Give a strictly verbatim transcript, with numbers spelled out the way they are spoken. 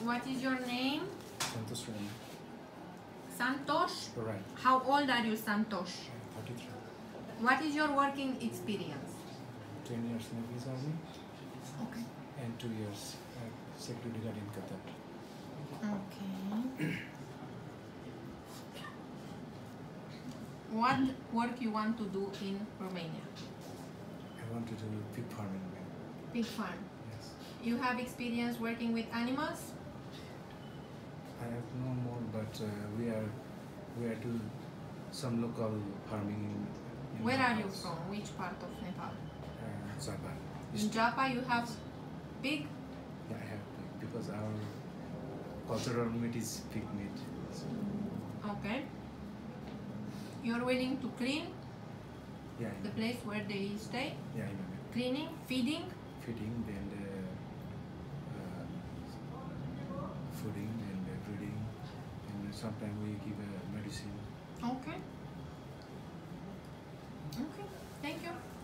What is your name? Santosh Rani. Santosh? Right. How old are you, Santosh? thirty-three. What is your working experience? ten years in the Visa Army Okay. and two years at security guard in Qatar. Okay. What work you want to do in Romania? I want to do pig farming. Pig farm. Yes. You have experience working with animals? I have no more, but uh, we are we are do some local farming in. in Where are you Nepal. from? Which part of Nepal? Uh, Japa. In Japa you have pig? Yeah, I have pig because our cultural meat is pig meat. So, Okay. You're willing to clean yeah, the I know. place where they stay? Yeah, I know. Cleaning, feeding? Feeding and uh, uh, fooding and uh, breeding, and sometimes we give uh, medicine. Okay. Okay. Thank you.